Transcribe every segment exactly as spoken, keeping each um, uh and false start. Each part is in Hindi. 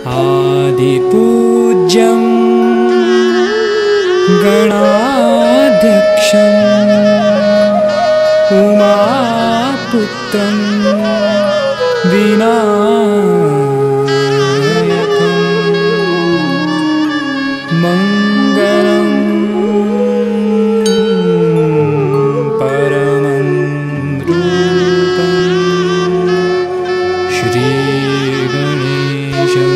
आदिपूज्यं गणाध्यक्षम् उमापुत्रं विनायकं मङ्गलं परमं रूपं श्रीगणेशं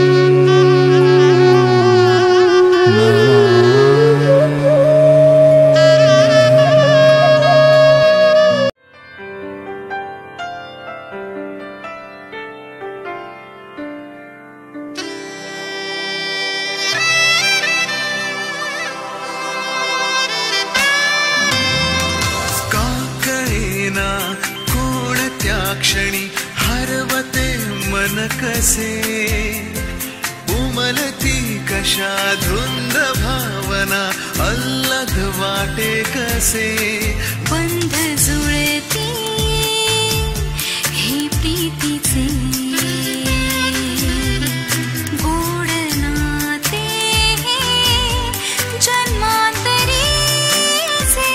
क्षणी हरवते मन कसे उमलती कशा धुंद भावना अल्लग वाटे कसे बंध जुळती हे प्रीतीचे गोड नाते हे जन्मांतरीचे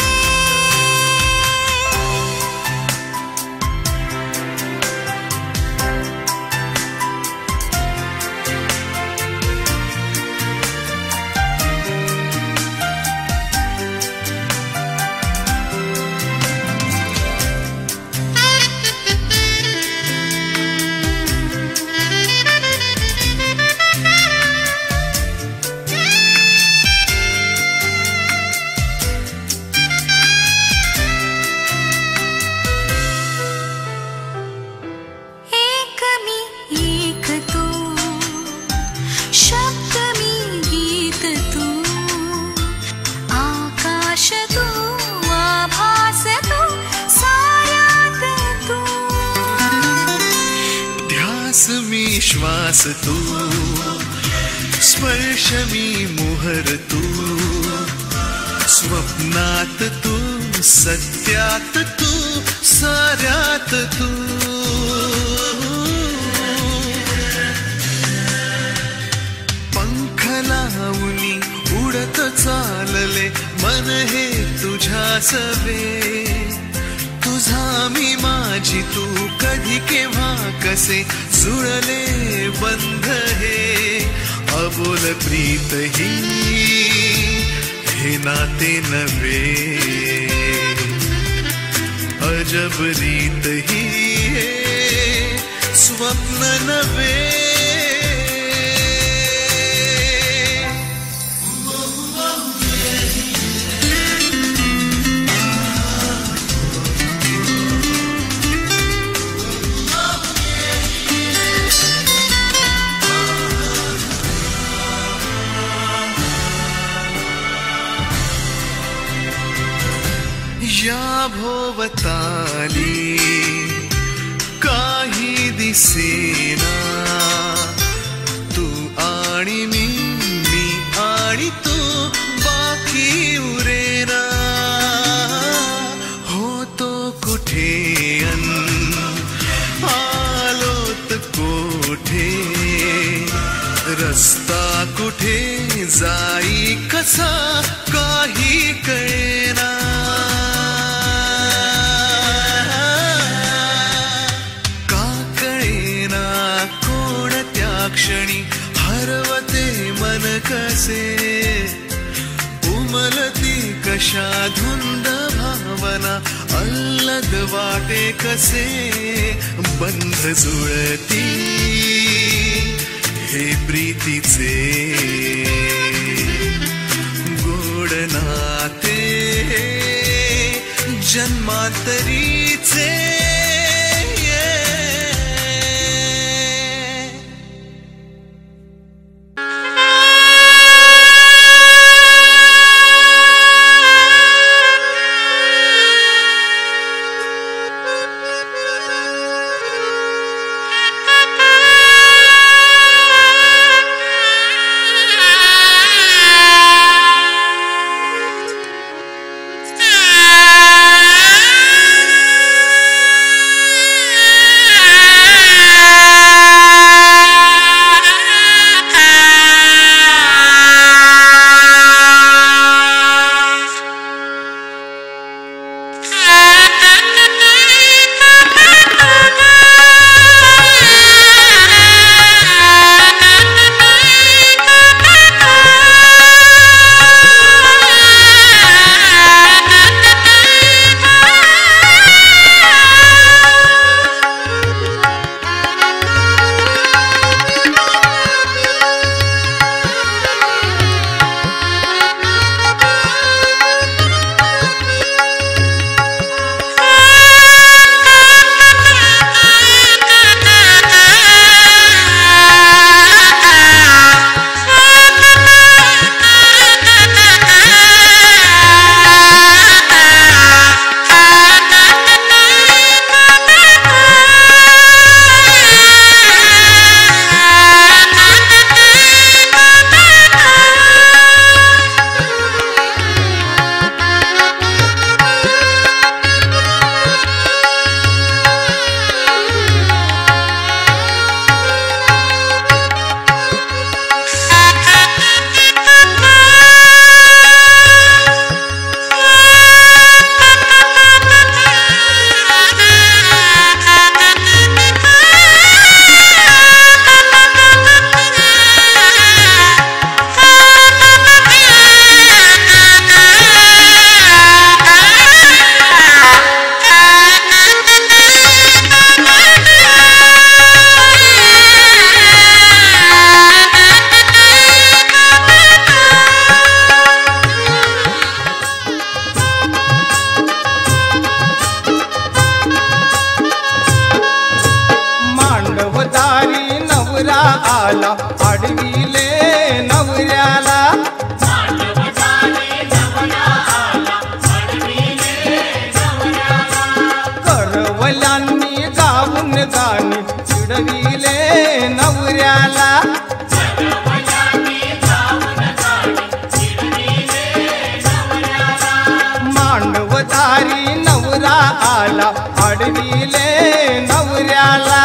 श्वास तू स्पर्श मी मोहर तू स्वप्नात तू सत्यात तू साऱ्यात तू पंख लावूनी उडत चालले मन हे तुझ्या सवे तुझा मी माझी तू कधी केव्हा कसे जुळले बंध हे अबोल प्रीत ही हे नाते नव्हे अजब रीत ही हे स्वप्न नव्हे या भोवताली काही दिसेना तू आणि मी मी आणि तू बाकी उरेना होतो कुठे अन आलोत कोठे रस्ता कुठे जाई कसा काही कळेना क्षणी हरवते मन कसे उमलती कशा धुंद भावना अल्लग वाटे कसे बंध जुळती हे प्रीतीचे गोड नाते जन्मांतरीचे आला आडविले नवऱ्याला करवल्यांनी गाऊन गाणी चिडविले नवऱ्याला मांडवदारी नवरा आला आडविले नवऱ्याला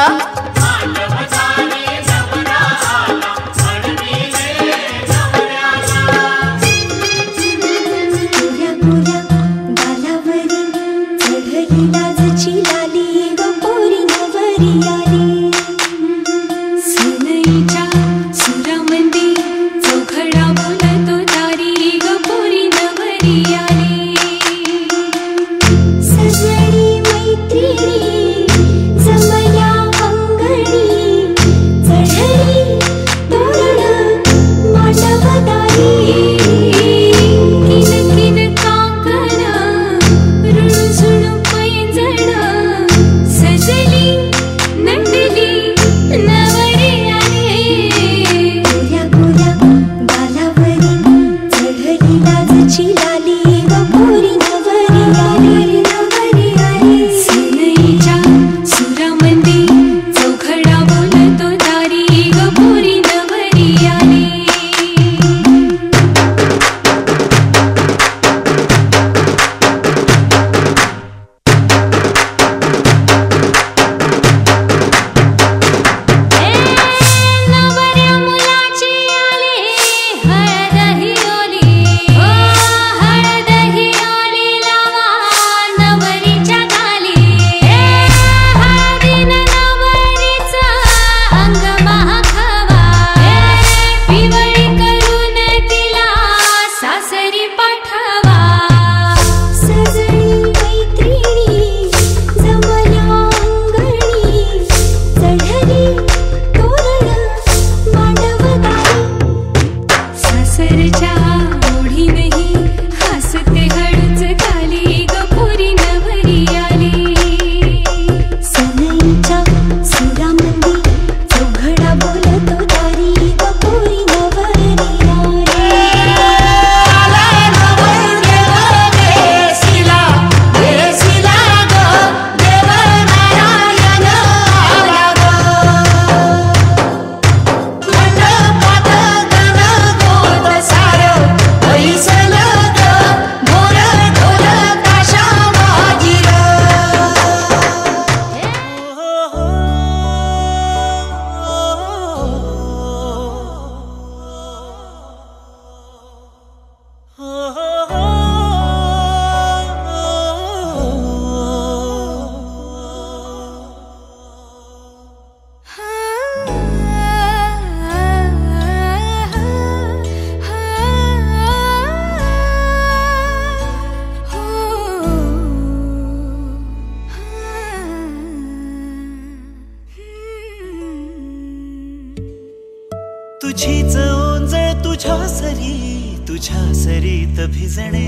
तुझीच ओंजळ तुझ्या सरी तुझ्या सरीत भिजणे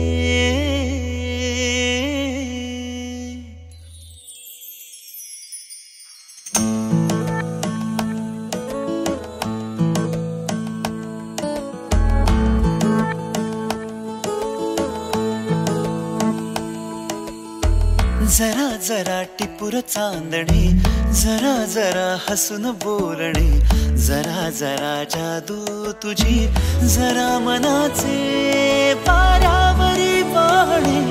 जरा जरा टिपूर चांदणे जरा जरा हसून बोलणे जरा जरा जादू तुझी जरा मनाचे पारावरी वाहणे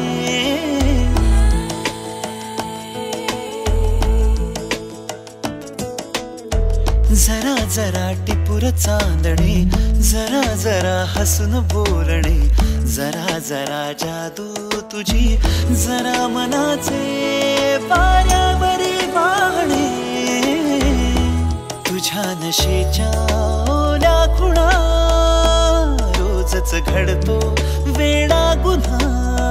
जरा जरा टिपूर चांदणे जरा जरा हसून बोलणे जरा जरा जादू तुझी जरा मनाचे पारावरी वाहणे तुझ्या नशेच्या ओल्या खुणा रोजच घडतो वेडा गुन्हा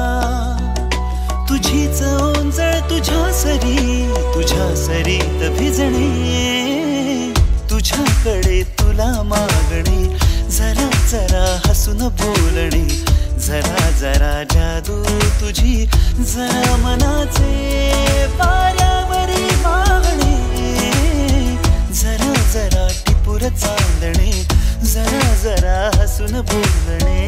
तुझीच ओंजळ तुझ्या सरी तुझ्या सरीत भिजणे तुझ्याकडे तुला मागणे जरा जरा हसून बोलणे जरा जरा जादू तुझी जरा मनाचे पारावरी वाहणे जरा जरा टिपूर टिपुर चांदणे जरा जरा हसून बोलणे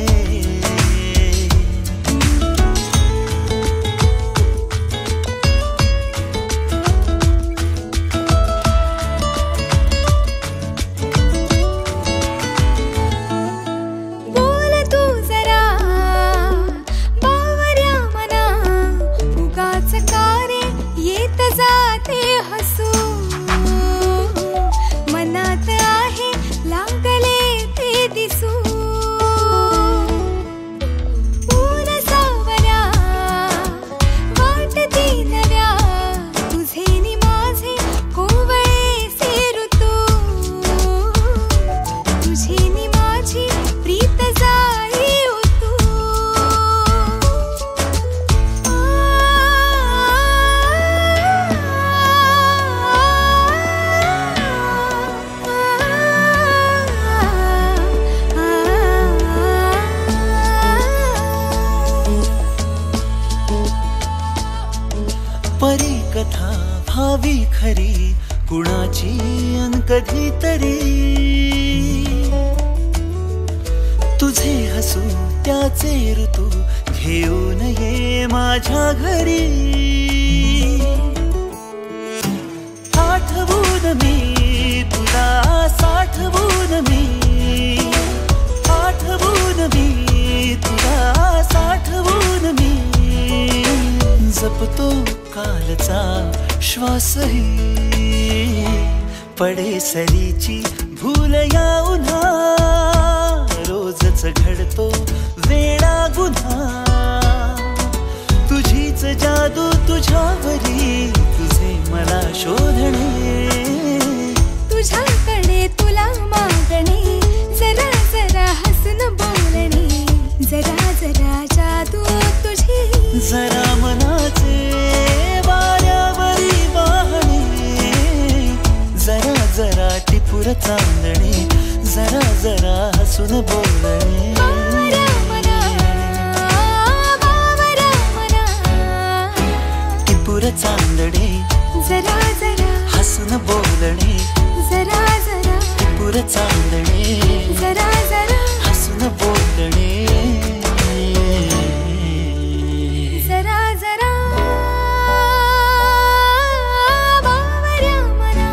परी कथा भावी खरी कुणाची अन कधीतरी तुझे हसू त्याचे ऋतू घेऊन ये माझ्या घरी आठवून मी तुला साठवून मी आठवून मी तुला साठवून मी जपतो कालचा श्वासही पडे सरीची भूल या उन्हा रोजच घडतो वेळा गुन्हा तुझीच जादू तुझ्यावरी तुझे मला शोधणे तुझ्याकडे तुला मागणे जरा जरा हसून बोलणे जरा जरा जादू तुझी जरा मनाचे वाऱ्यावरी वाहणे जरा जरा टिपुर चांदणे जरा जरा हसून बोलणे बावरा मना, बावरा मना. टिपुर चांदणे जरा जरा हसून बोलणे जरा जरा टिपुर चांदणे जरा जरा हसून बोलणे जरा जरा बावरा मना.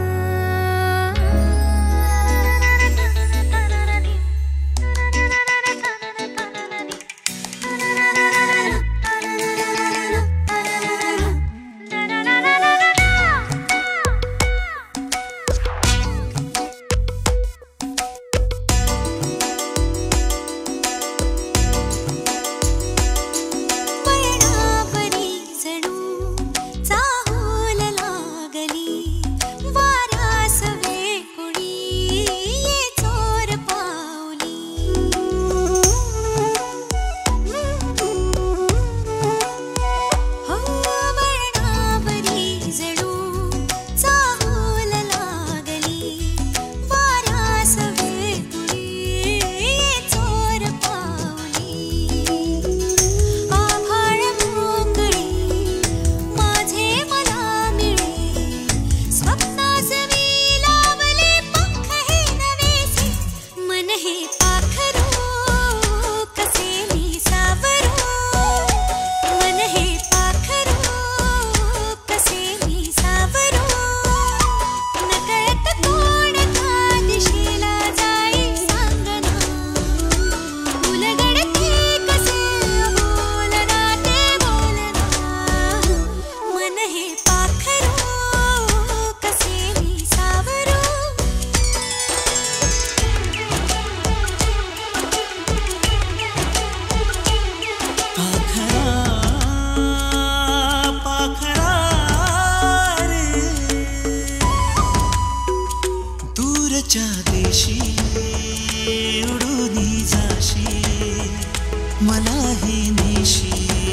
मलाही नेशी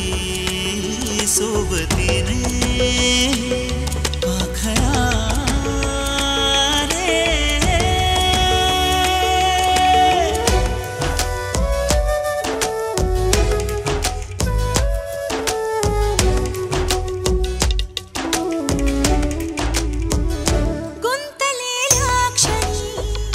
सोबतीने पाखरा रे गुंतलेल्या क्षणी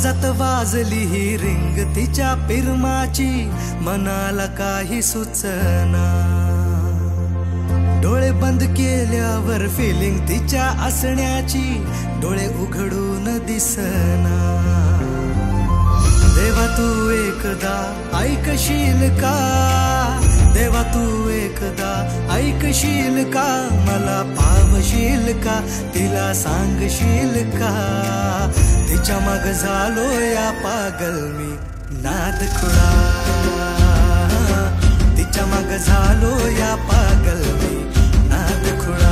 काळजात वाजली ही रिंग तिच्या पिरमाची, मनाला काही सुचना. डोळे बंद केल्यावर फिलिंग तिच्या असण्याची, डोळे उघडून दिसना. देवा तू एकदा ऐकशील का, देवा तू एकदा ऐकशील का, मला पावशील का, तिला सांगशील का. तिच्या माग झालो या पागल मी नाद खुळा, तिच्या माग झालो या पागल मी नाद खुळा.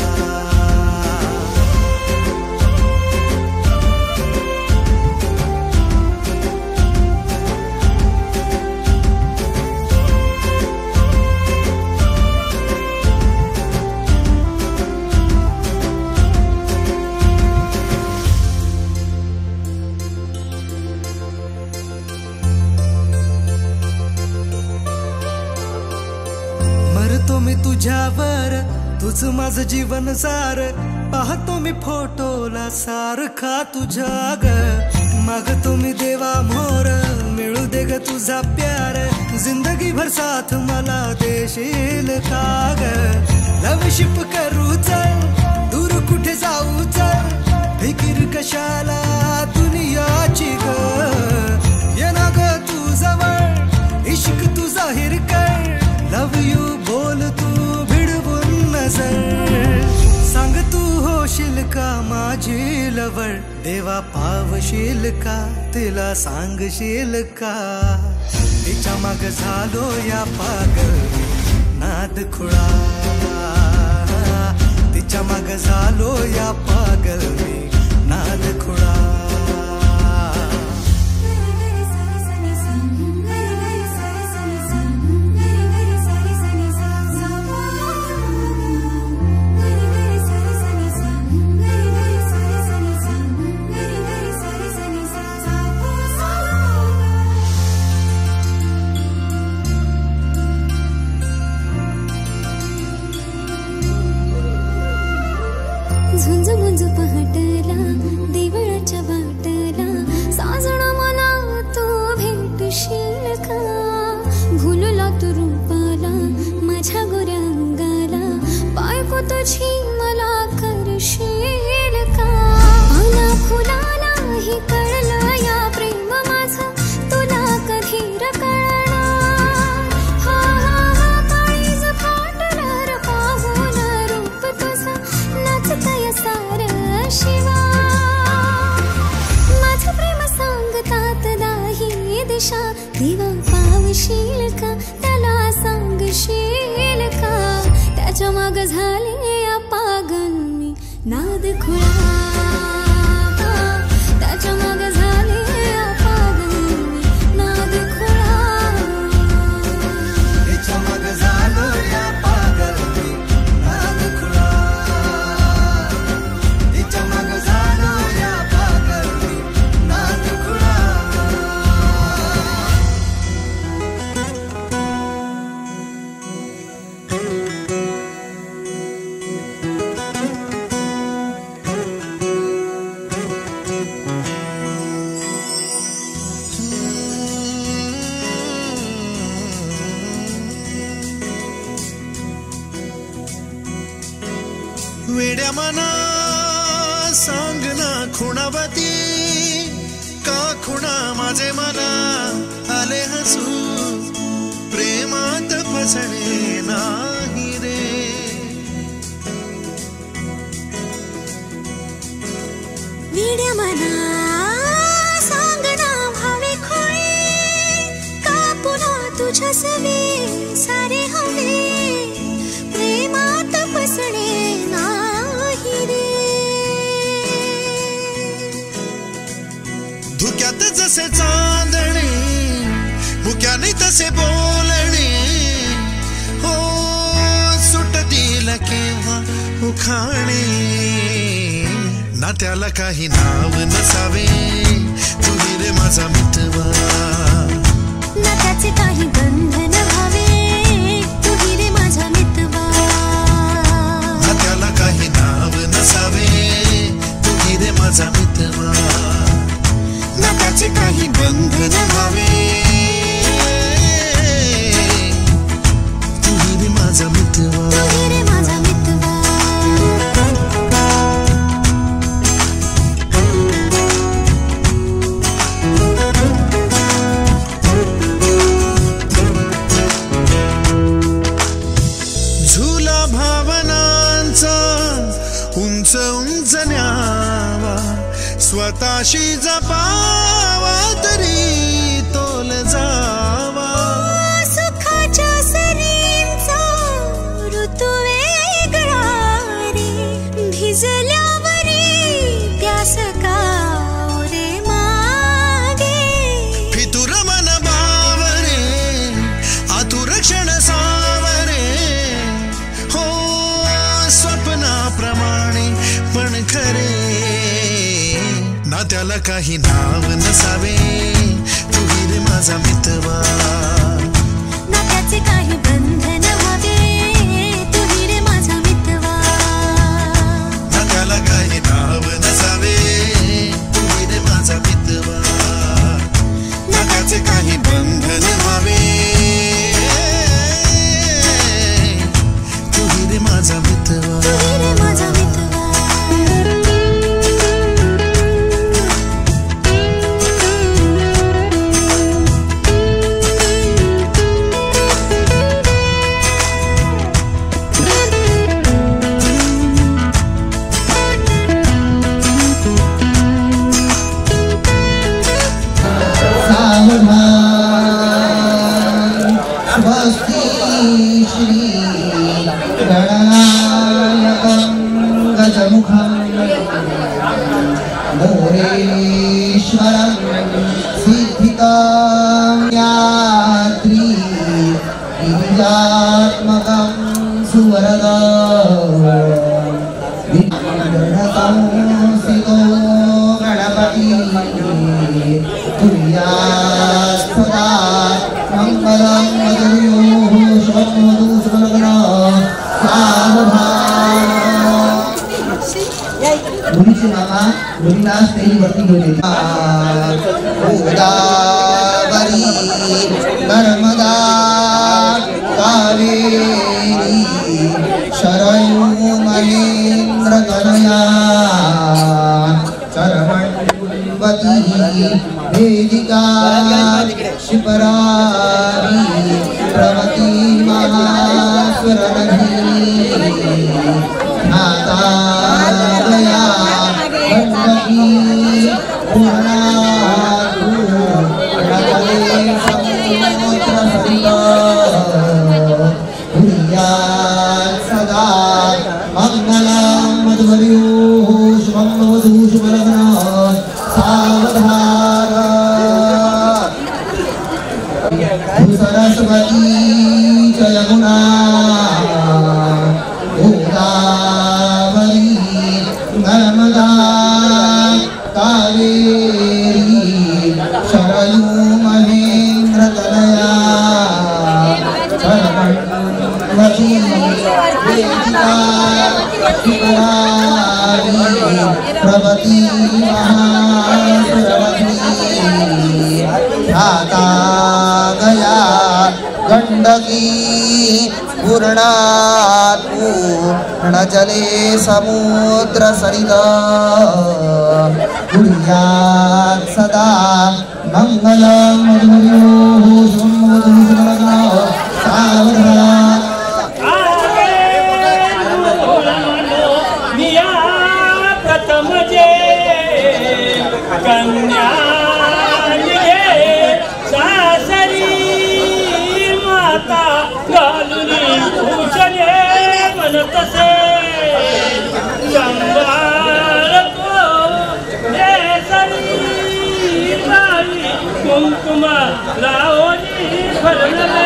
मरतो मी तुझ्यावर, तुझ माझं जीवन सार, पाहतो मी फोटोला सारखा तुझ्या ग. मागतो मी देवा मोर, मिळू दे ग तुझा प्यार, जिंदगी भर साथ मला देशील का ग. लवशिप करू चल, दूर कुठे जाऊ चल, फिकीर कशाला दुनियाची ग. ये ना ग तू जवळ, इश्क तू जाहीर कर, लव यू बोल तू भिडवून नजर. सांग तू होशील का माझी लवळ, देवा पावशील का, तिला सांगशील का. तिच्या माग झालो या पागल नाद खुळा, तिच्या माग झालो या पागल मी नाद खुळा. झुंज मुंज पहाटला देवळाच्या वाटला, साजण मना तू भेटशील का. भुलला तू रूपाला माझ्या गोऱ्या अंगाला, बायको तुझी मला करशील का. मला फुलाला ही कळलं या प्रेम माझं, तुला कधी कळणार. हा हा हा काळीज फाटणार पाहून रूप तुझं, नाचतय सार शिवा. माझं प्रेम सांगतात दाही दिशा, देवा पावशील का, त्याला सांगशील का. त्याच्या माग झाले या पागल मी नाद खुळा, त्याच्या माग झाले या पागल मी नाद खुळा. तिच्या माग झालो या पागल मी नाद खुळा, तिच्या माग झालो या पागल मी नाद खुळा. वेड्या मना सांग ना खुणावती, का खुणा माझे मला आले हसू. प्रेमात फसणे नाही रे, वेड्या मना सांग ना भावे खोळे, का पुन्हा तुझ्या सवे सारे हवे. प्रेमात फसणे नाही रे, धुक्यात जसे चांदणे, मुक्याने तसे बोलणे. हो सुटतील केव्हा उखाणे, ना त्याला काही नाव नसावे, तुही रे माझा मितवा. ना त्याचे काही बंधन व्हावे, तुही रे माझा मितवा. ना त्याला काही नाव नसावे, तुही रे माझा मितवा. ना स्वतःशी जपावा तरी तोल जावा सुखाच्या सरींचा ऋतू वेगळा रे भिजल्यावरी प्यास का रे मागे फितुर मन बावरे आतुर क्षण सावरे हो स्वप्नाप्रमाणे पण खरे ना त्याला काही नाव नसावे तू रे माझा मितवा ना त्याचे काही बंधन व्हावे तू रे माझा मितवा ना त्याला काही नाव नसावे तू रे माझा मितवा ना त्याचे काही बंधन व्हावे तू रे माझा मितवा तू रे माझा मितवा मुलीचे मामा मुलीला स्टेजवरती घेऊन येतात गोदावरी नर्मदा कावेरी शरयू महेंद्र कनया चरमण्वती वेदिका शिपरारी प्रवती महास्वरनधी नाता गया गंडकी पूर्णाधु रगले समुद्र सरिता भूयात् सदा मंगलम मधुवर्यो शुभं वधू शुभलग्न सावधान सरस्वती च यमुना गोदावरी नर्मदा कावेरी शरयू महेंद्र तनया चरमण्वती वेदिका शिवरारी प्रवती महासुरवती ध्याता गया गंडकी पूर्णात् पूर्णजले समुद्र सरिता भूयात् सदा मंगलम मधुर्यो शुभं वधू शुभलग्न सावधान प्रथम जे कन्या सासरी माता घालुनी भूषणे बनतसे संभाळतो नेसरी बाई कुंकुमा लावणी फरनले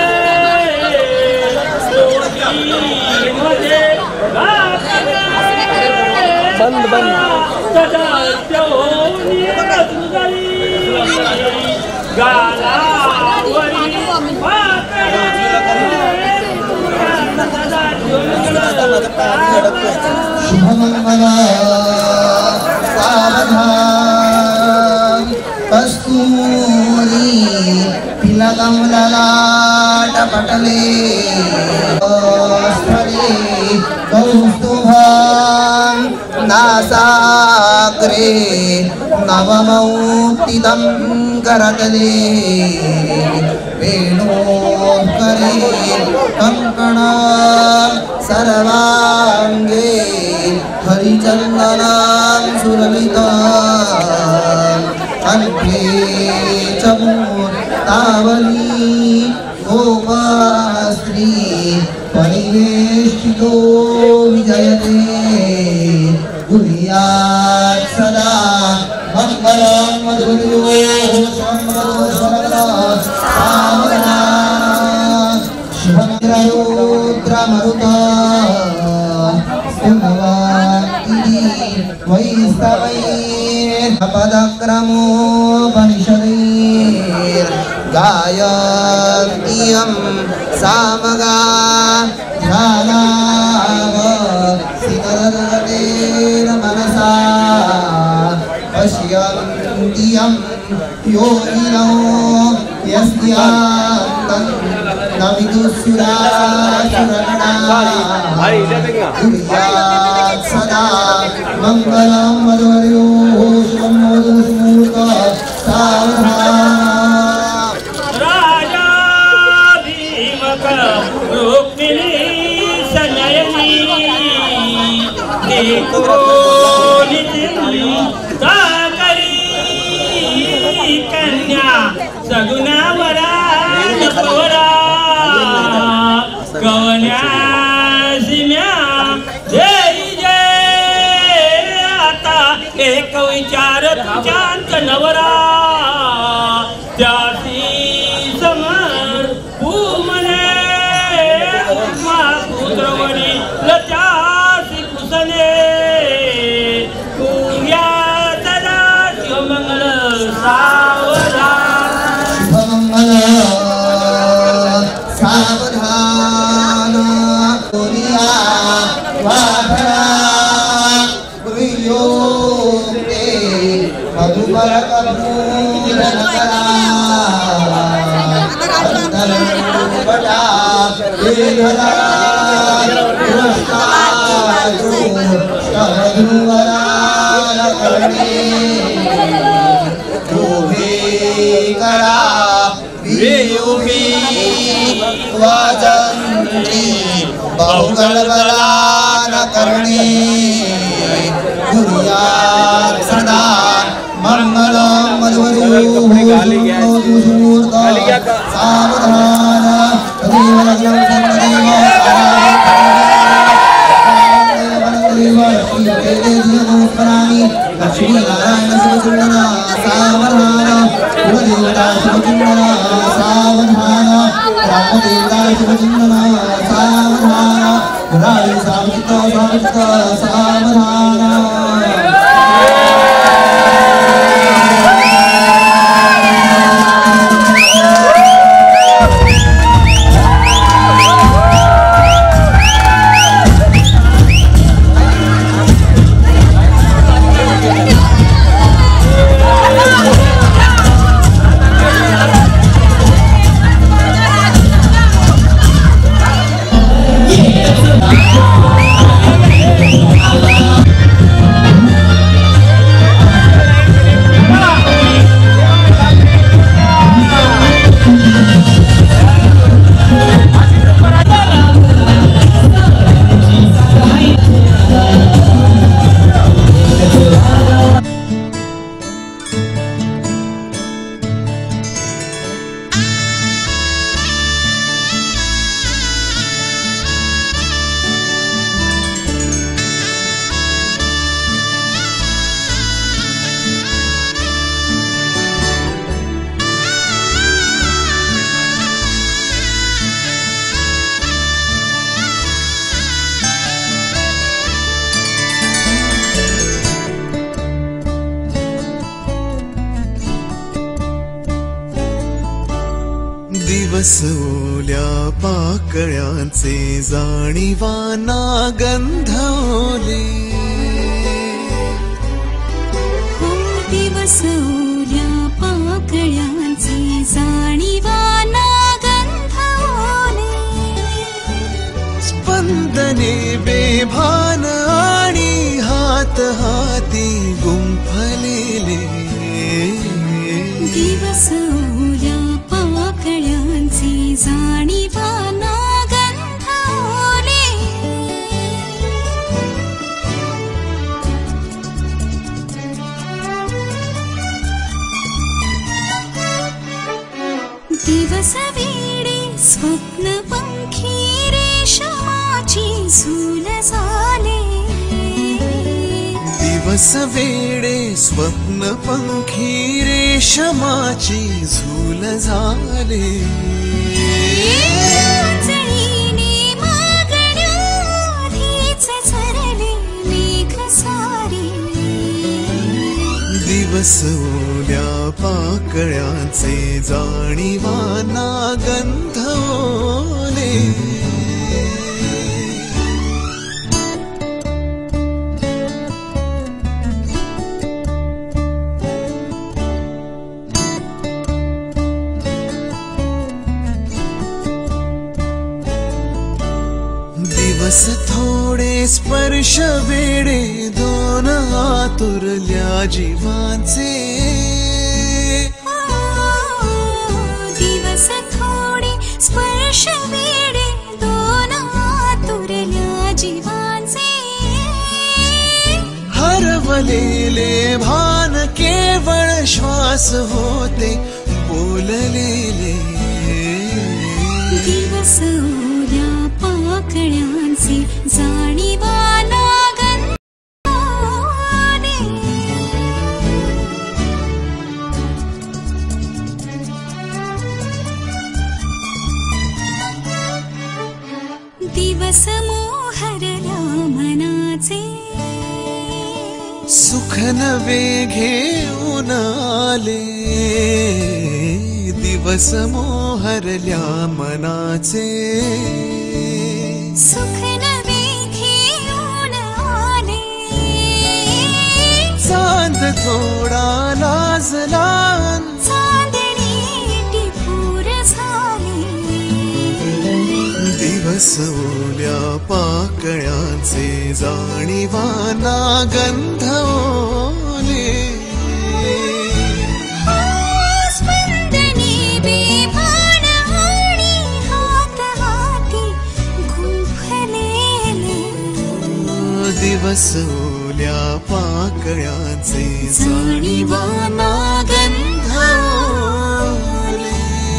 मध्ये बंद बंद सदा ठेवणी गालावरी शुभमंगल सावधान कस्तूरी तिलकं ललाट पटले स्थले कौस्तुभं नासाग्रे नवमौक्तिदं करतले वेणोत्करे कङ्कणं सर्वाङ्गे हरिचन्दनं सुरलिता कंठे चमूर्तावली गोपाश्री परिवेष्टितो विजयते गुह्यात् सदा मंगलं मधुर्यो संवदो सामना शुभद्ररुद्रमरुता वैस्तवैर्पदक्रमोपनिषदैर् गायन्त्यं सामगा ध्यानावसितरतेन मनसा पश्यन्त्यं योगिनो यस्यान्तं न विदुःसुरासुरगणा कुर्यात् सदा मङ्गलं मधुर्यो शुभं मधुस्मूर्ता सावधान राजा भीमक रुक्मिणी संजयनी देखो नितिन ताकरी कन्या सगुना वरा नपवरा कवन्या सिम्या जय जय आता एक विचार तुझ्यांत नवरा त्यासी समर पूमने उपमा पुत्रवरी लत्यासी कुसने पूर्या सदा शिवमंगल सावधान सावधान दुनिया वाभरा गुरुयोगे मधुबर कपूरनकरा अंतरबटा वेधरा पुरस्कारो शब्दुवरा करणे योगे करा वियोगी वाजन्ति बहुगलबलान करणे कुर्यात् सदा मंगलं मधुर्यो सुमूर्ता सावधान तदेव लग्नं संदेव लक्ष्मी नारायण शिवचुंडना सावधान कुलदेवता शिवचुंडना सावधान रामदेवता शिवचुंडना सावधान राई सावित्र सावित्र सावधान दिवस ओल्या पाकळ्यांचे जाणीवाना गंधवले दिवस ओल्या पाकळ्यांचे जाणीवाना गंधवले स्पंदने बेभान आणि हात हाती गुंफलेले दिवस ओल्या पाकळ्यांचे जाणीवाना गंधवले स्वप्नपंखी रेशमाची झूल झाले दिवस वेडे स्वप्नपंखी रेशमाची झूल झाले जळीने मागण्याआधीच झरले मेघ सारे दिवस ओल्या पाकळ्यांचे जाणीवाना गंध ओले दिवस थोडे स्पर्श वेडे दोन आतुरल्या जीवांचे दिवस थोडे स्पर्श वेडे दोन आतुरल्या जीवांचे हरवलेले भान केवळ श्वास होते बोललेले दिवस ओल्या पाकळ्यांचे जाणीवाना गंधाने दिवस मोहरल्या मनाचे सुख नवे घेऊन आले दिवस मोहरल्या मनाचे सुख नवे घेऊन आले चांद थोडा लाजला चांदणी टिपूर झाली दिवस ओल्या पाकळ्यांचे जाणीवाना गंध ओले स्पंदने बेभान आणि हात हाती गुंफलेले दिवस ओल्या पाकळ्यांचे जाणीवाना गंध ओले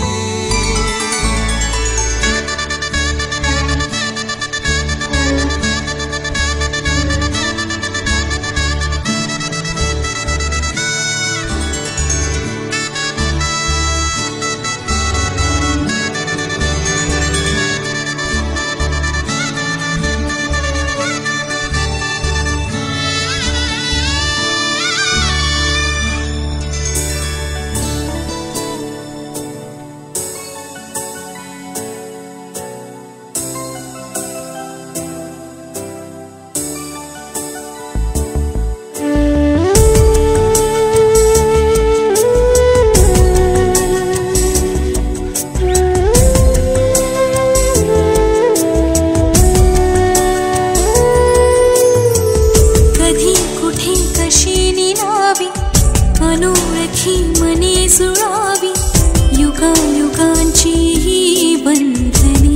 कधी कुठे कशी निनावी अनोळखी मने जुळावी युगायुगांची ही बंधने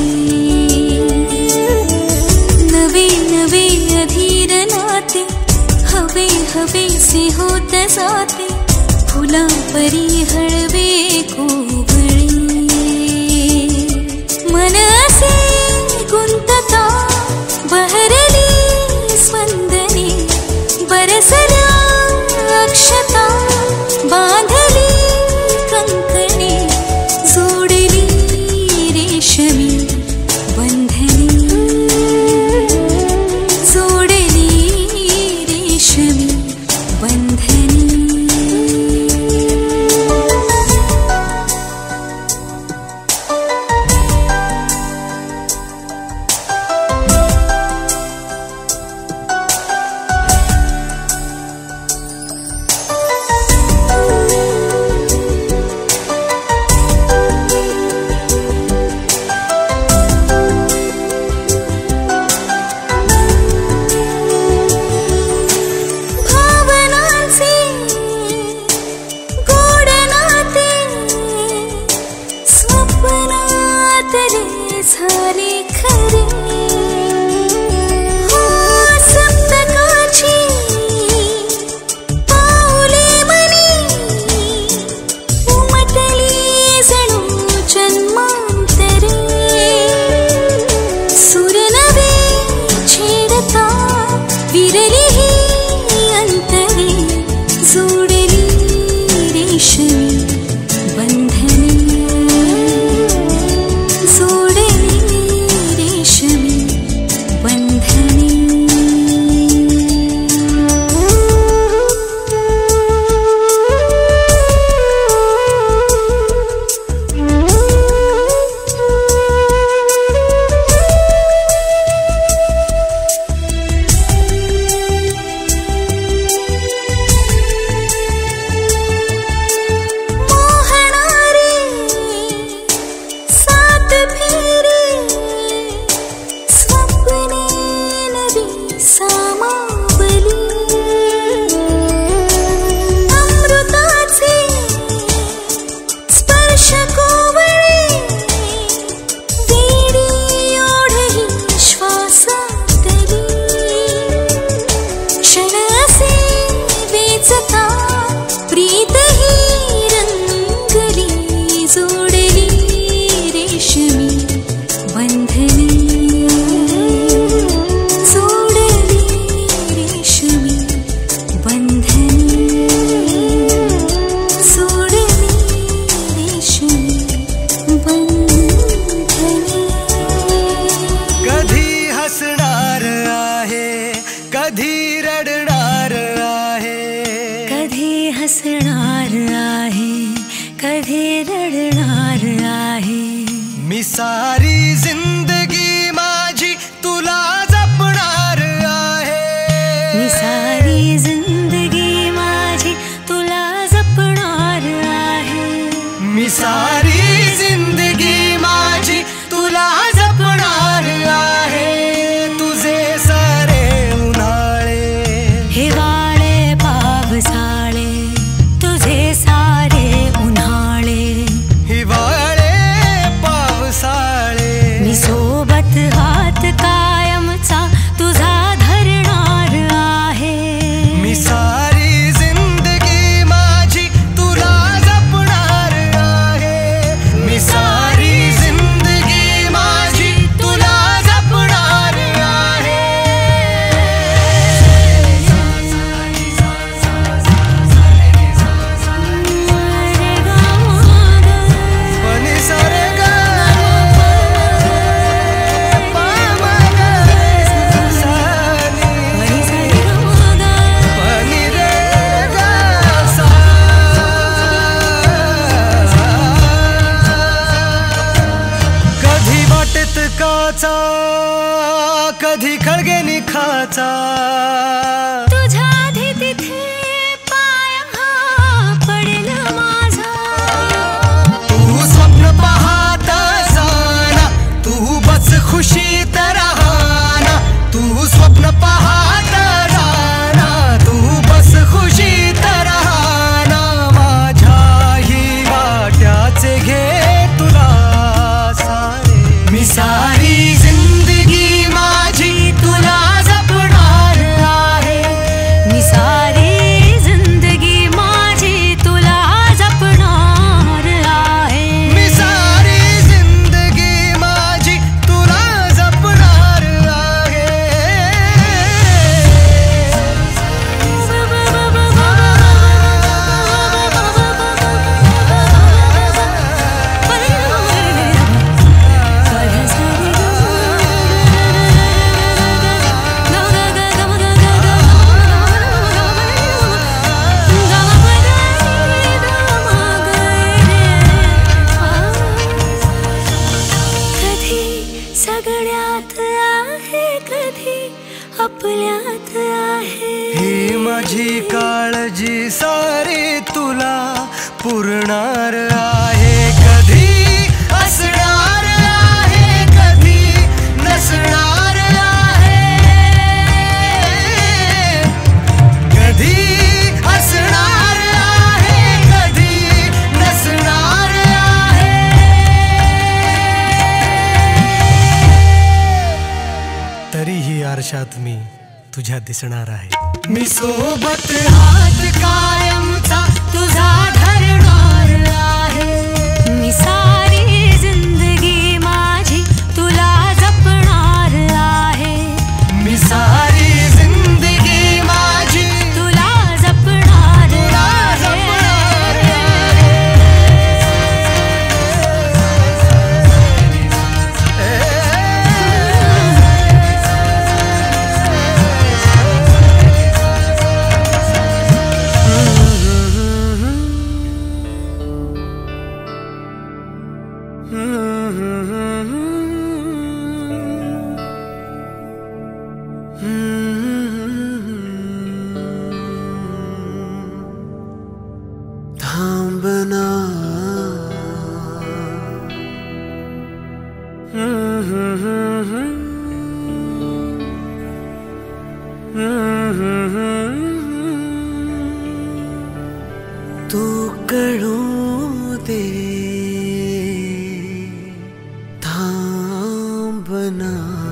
नवे नवे अधीर नाते हवे हवे से होत जाते फुला परी हळवे कोवळे मन असे गुंतता बहरली स्पंदने बरसल्या अक्षता बांधली कंकणे जोडली रेशमी बंधने जोडली रेशमी बंधने सारी जिंदगी माझी तुला जपणार आहे. मी सारी जिंदगी माझी तुला जपणार आहे. मी सारी जिंदगी माझी तुला जपणार आहे. तुझे सारे उन्हाळे हिवाळे पावसाळे तुझे सारे उन्हाळे हिवाळे पावसाळे मी सोबत हात कायमचा तुझा धरणार आहे. मी सारी जिंदगी माझी तुला जपणार आहे. मी सारी जिंदगी माझी तुला जपणार आहे. पनी सारे गा पा मा गा सानी पनी रे गा सा. कधी वाटेत काचा कधी खळगे निखाचा तुझ्या आधी तिथे पाय हा पडेल माझा. तू स्वप्न पाहत जाना तू बस खुशीत राहना. तू स्वप्न पाहत जाना तू बस खुशीत राहना. माझ्याही वाट्याचे घे तुला सारे. मी सारी जिंदगी माझी तुला जपणार आहे. मी सारी जिंदगी माझी तुला जपणार आहे. मी सारी जिंदगी माझी तुला जपणार आहे. कधी सगळ्यात आहे कधी आपल्यात आहे. ही माझी काळजी सारी तुला पुरणार आहे. कधी असणार आहे कधी नसणार आहे. कधी असणार आहे कधी नसणार आहे. तरीही आरशात मी तुझ्या दिसणार आहे. मी सोबत हात कायमचा तुझा धरणार आहे. मी सारी जिंदगी माझी तुला जपणार आहे. मी सारी जिंदगी माझी तुला जपणार तुला जपणार थांबना तू कळू दे थांबना.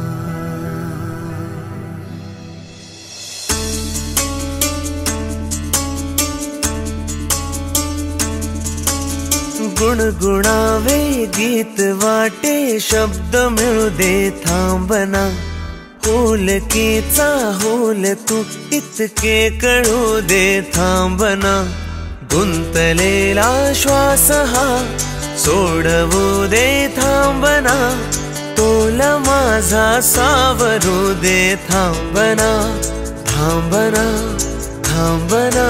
गुणगुणावे गीत वाटे शब्द मिळू दे थांबना. होलकीचा होल तू इतके कळू दे थांबना. गुंतलेला श्वास हा सोडवू दे थांबना. तोल माझा सावरू दे थांबना. थांबना थांबना.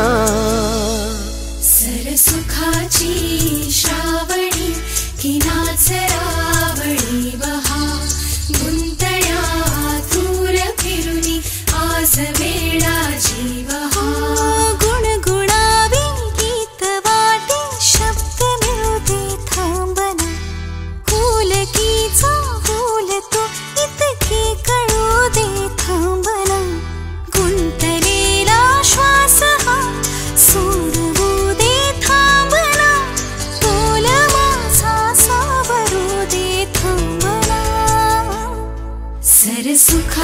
सरसुखाची श्रावणी की नाच रावळी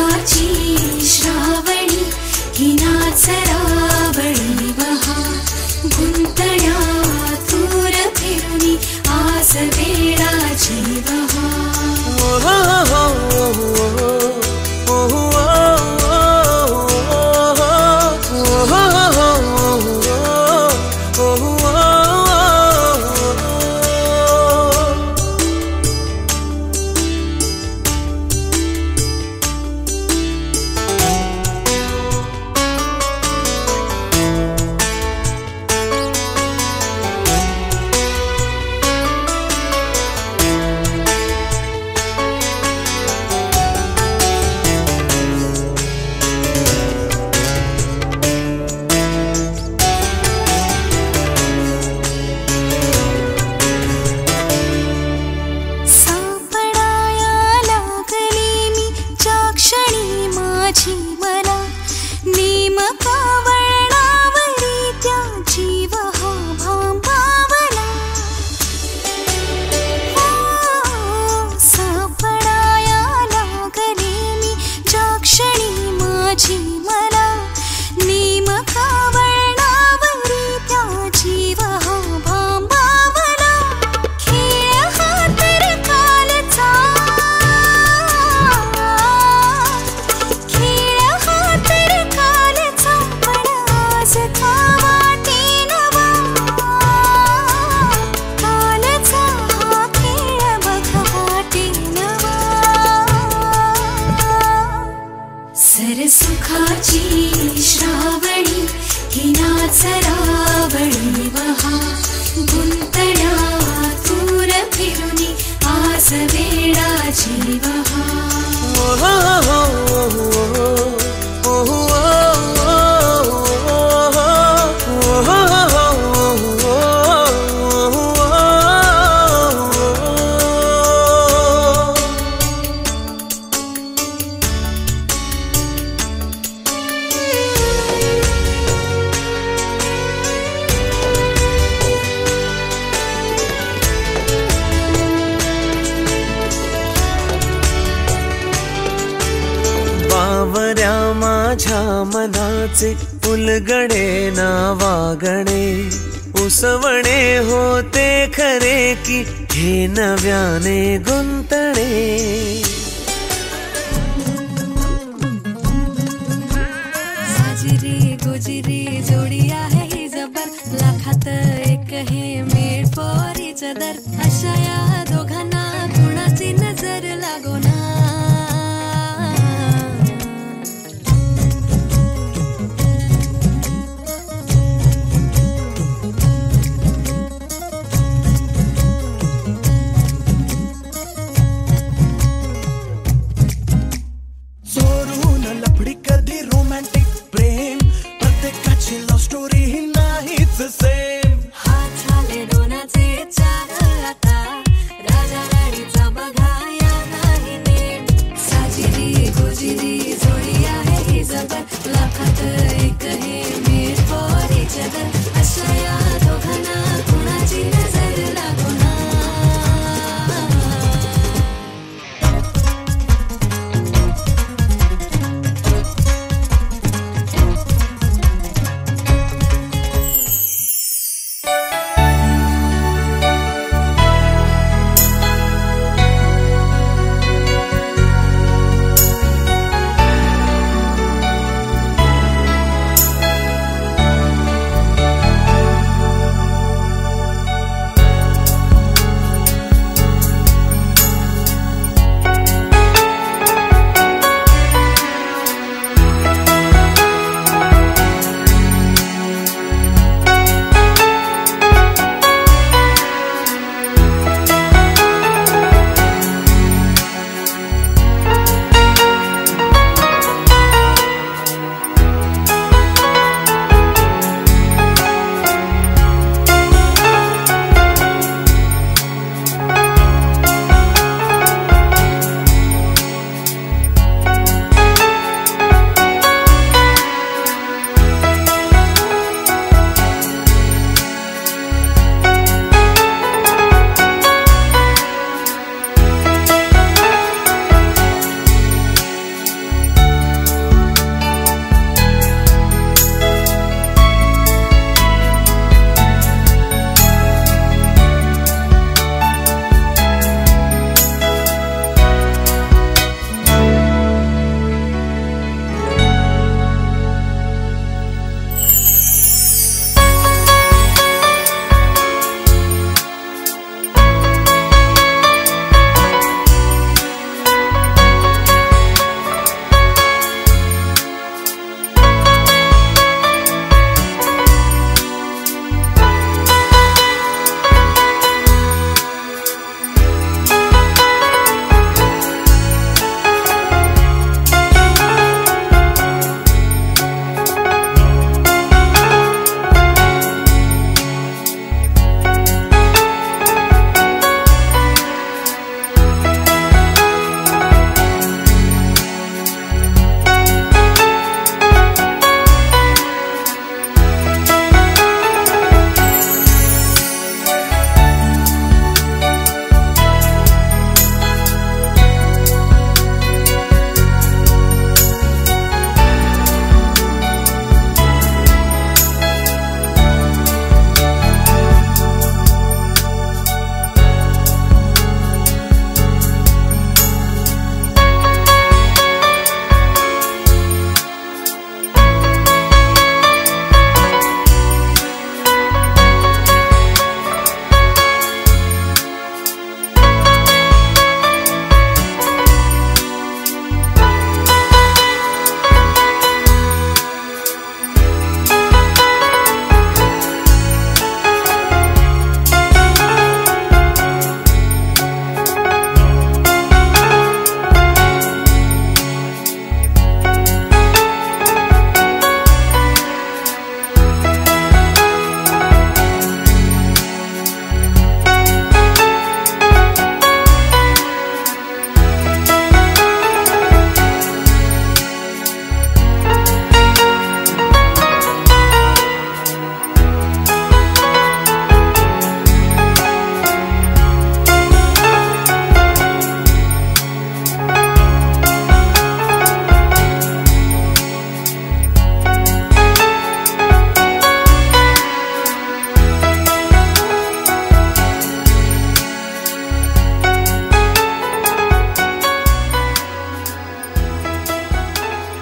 सुखाची श्रावणी ही नाचरावळी वहा गुंतण्या दूर फिरुनी आस वेळाची वहा सुखाची श्रावणी ही नाचरावळी वहा गुंतण्या दूर फिरुनी आस वेळाची वहा बावऱ्या माझ्या मनाचे उलगडे ना वागणे उसवणे होते खरे की हे नव्याने गुंतणे साजिरी गोजिरी जोडी आहे ही जबर लाखात एक हे मेड फॉर इच अदर अशा या दोघांना कुणाची नजर लागो ना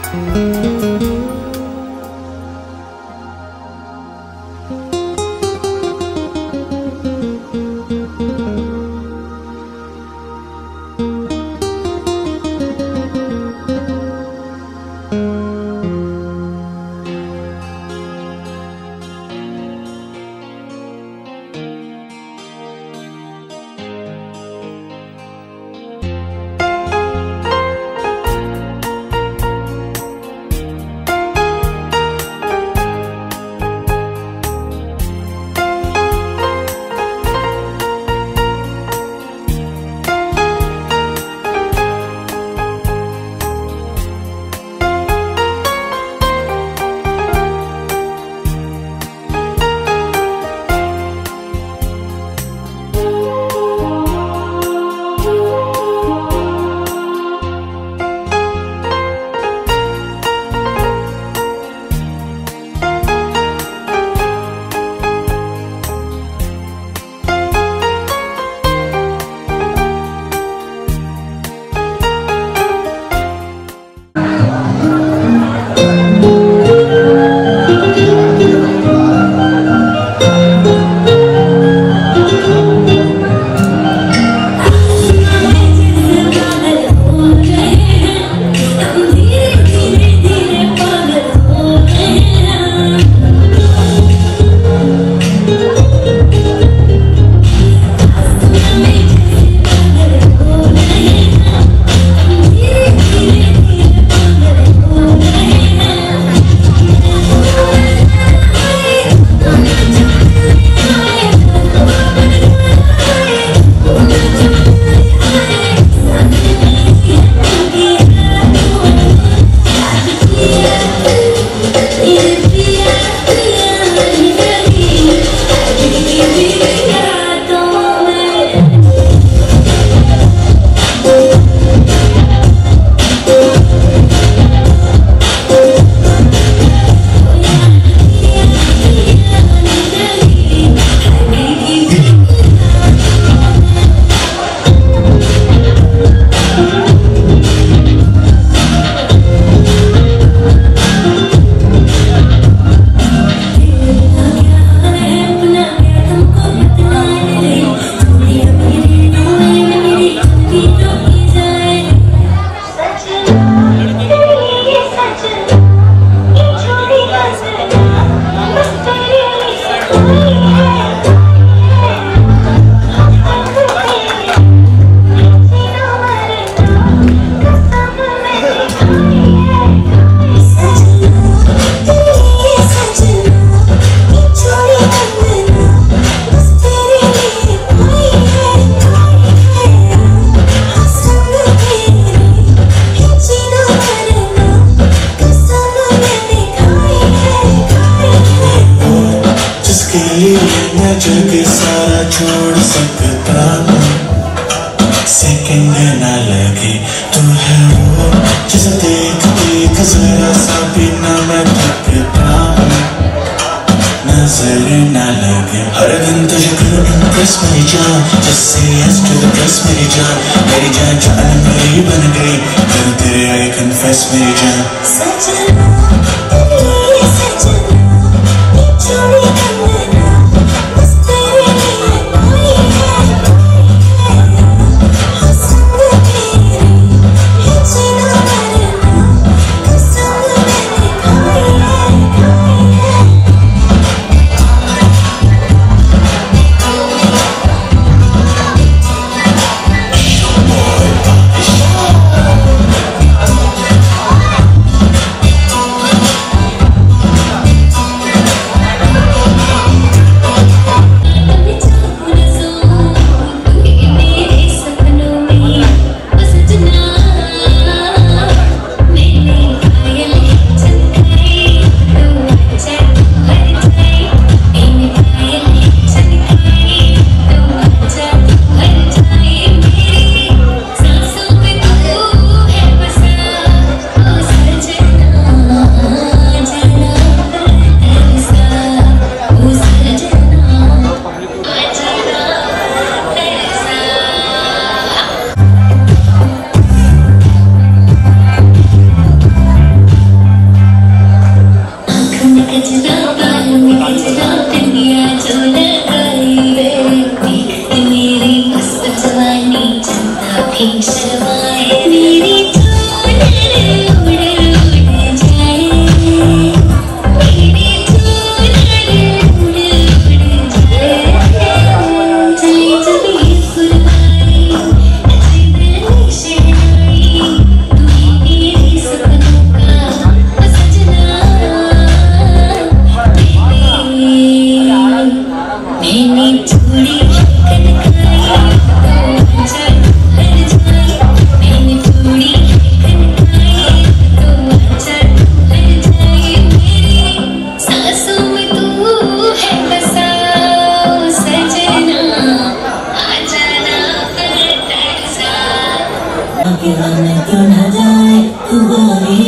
जग सारा छोड़ सकता हूँ, सेकंड ना लगे तू है वो जिसे देख देख जरा सा भी ना मैं थकता हूँ, नजर ना लगे हर दिन तुझे करूँ इम्प्रेस मेरी जान, just say yes to the press मेरी जान, मेरी जान जान मेरी बन गई कर तेरे आई confess मेरी जान। सजना तेरी सजना ये चोरी करना बस तेरे लिए कोई है हंसना तेरी ये जीना मरना कसम मैंने खाई है खाई है।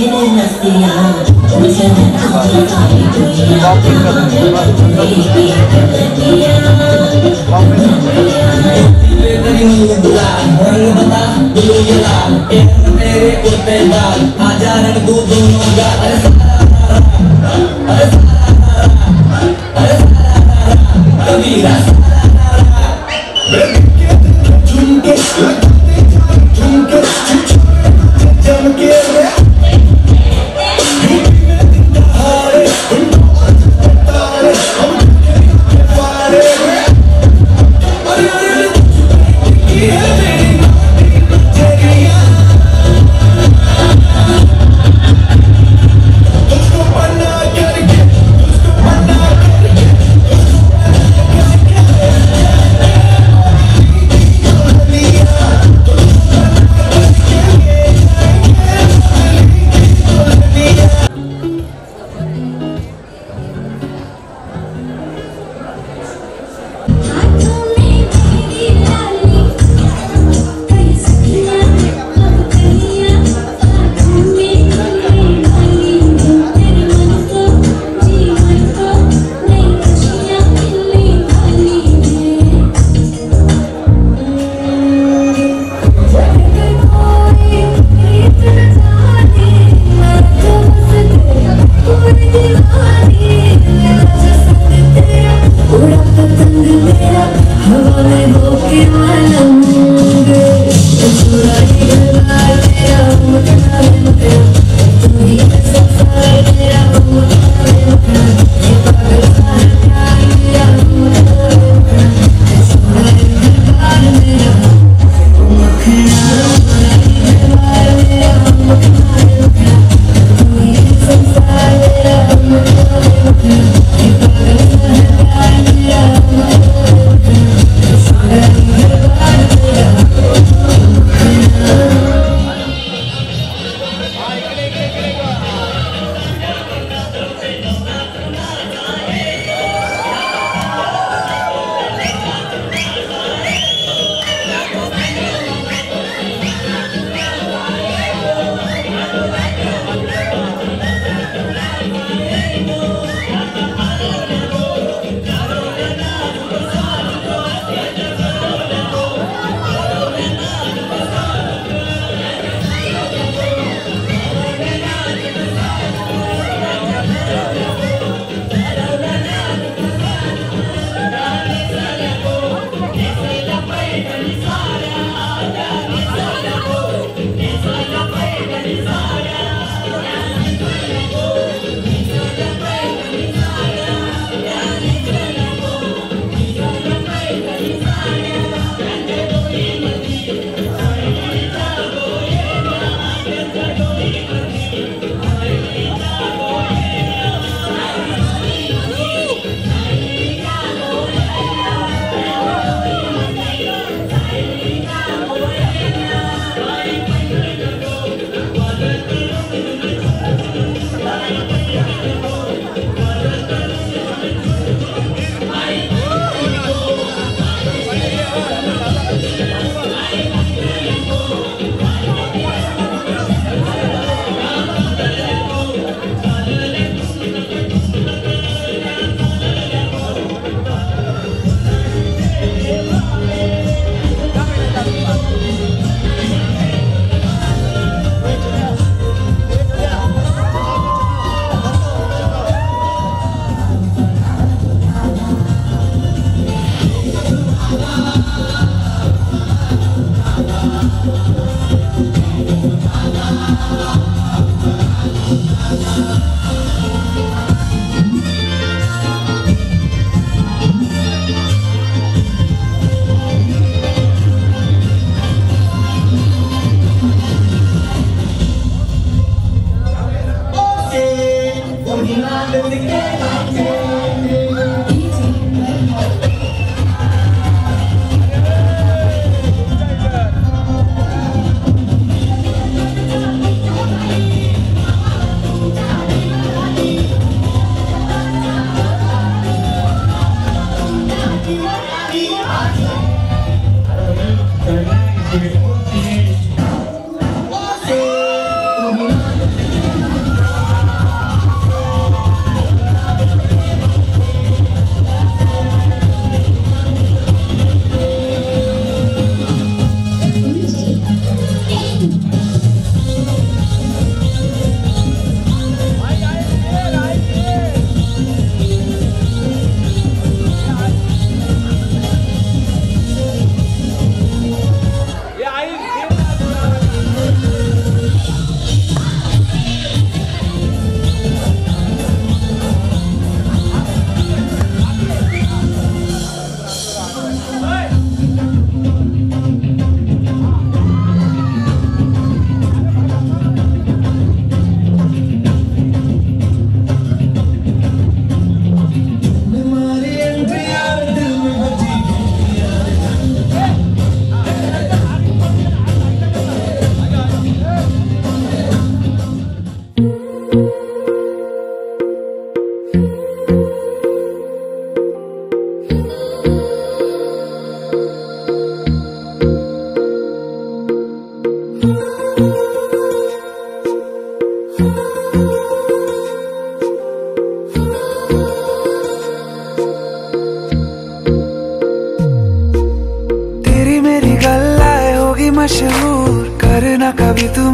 Thank you.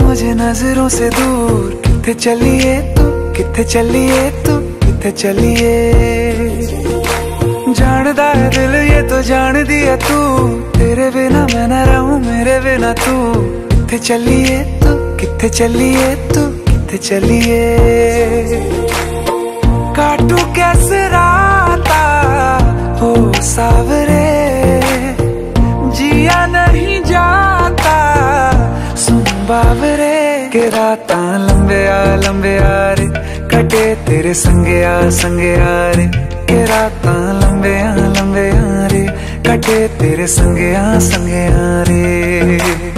मुझे नजरों से दूर, किथे चलिए तू, किथे चलिए तू, किथे चलिए। जानदा है दिल ये तो जान दिया तू, तेरे बिना मैं न रहूं मेरे बिना तू। किथे चलिए तू, किथे चलिए तू, किथे चलिए। काटू कैसे राता हो सावरे, जिया नहीं जाता सुन बावरे। के राता लंबे आ लंबे आ रे, कटे तेरे संगे आ संगे आ रे। के राता लंबे आ लंबे आ रे, कटे तेरे संगे आ संगे आ रे।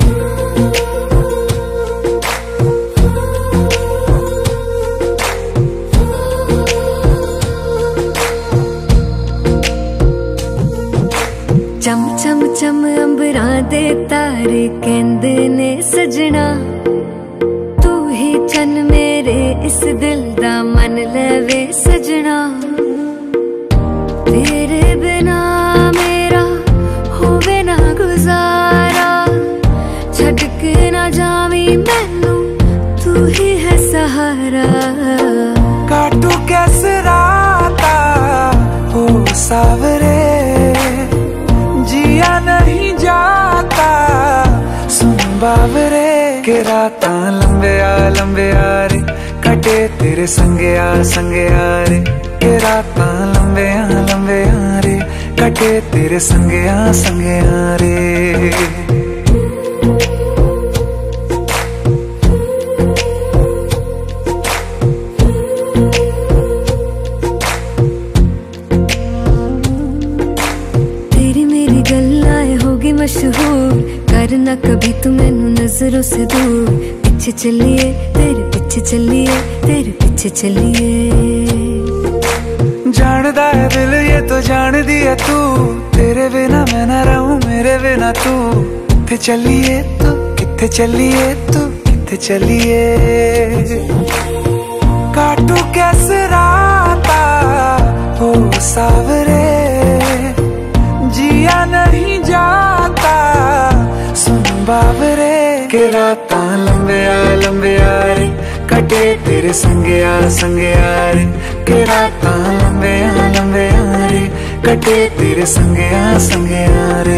चम चम चम अंबरां दे तारे कहंदे ने सजना, तू ही चन मेरे इस दिल दा मन लवे सजना। तेरे बिना मेरा होवे ना गुजारा, छड़ के ना जावी मैनू तू ही है सहारा। काटू कैसे राता हो सावरे, जिया नहीं जाता सुन बावरे। के राता लंबे आ लंबे आ रे, कटे तेरे संगे आ संगे आ रे। के राता लंबे आ लंबे आ रे, कटे तेरे संगे आ संगे आ रे। मशहूर करना कभी तू मैनू नजरों से दूर। पीछे चलिए तेरे पीछे चलिए, तेरे पीछे चलिए। जानदा है दिल ये तो जान दिया तू, तेरे बिना मैं न रहूं मेरे बिना तू। किथे चलिए तू, किथे चलिए तू, किथे चलिए। काटू कैसे राता हो सावरे, जिया नहीं जाता सुन बावरे। के राता लंबे आ लंबे आ रे, कटे तेरे संगे आ संगे आ रे। के राता लंबे आ लंबे आ रे, कटे तेरे संगे आ संगे आ रे।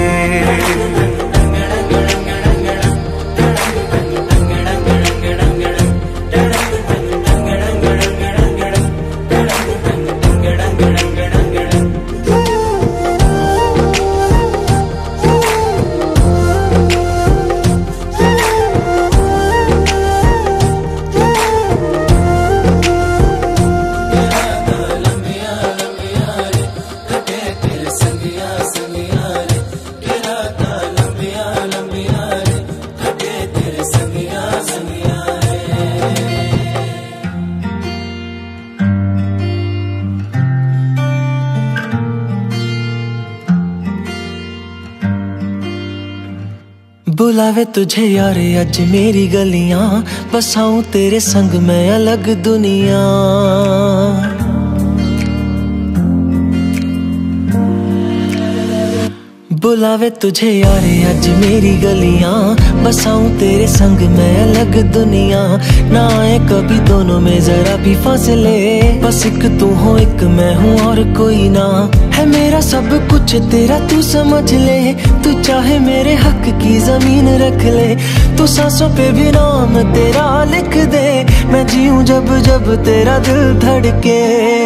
बुलावे तुझे यारे अज मेरी गलियां, बसाऊं तेरे संग मैं अलग दुनिया। बुलावे तुझे यारे अज मेरी गलियां, बसाऊं तेरे संग मैं अलग दुनिया। ना आए कभी दोनों में जरा भी फासले, बस एक तू हो एक मैं हूँ और कोई ना। है मेरा सब कुछ तेरा तू समझ ले, तू चाहे मेरे हक की जमीन रख ले। तू सांसों पे भी नाम तेरा लिख दे, मैं जीऊं जब जब तेरा दिल धड़के।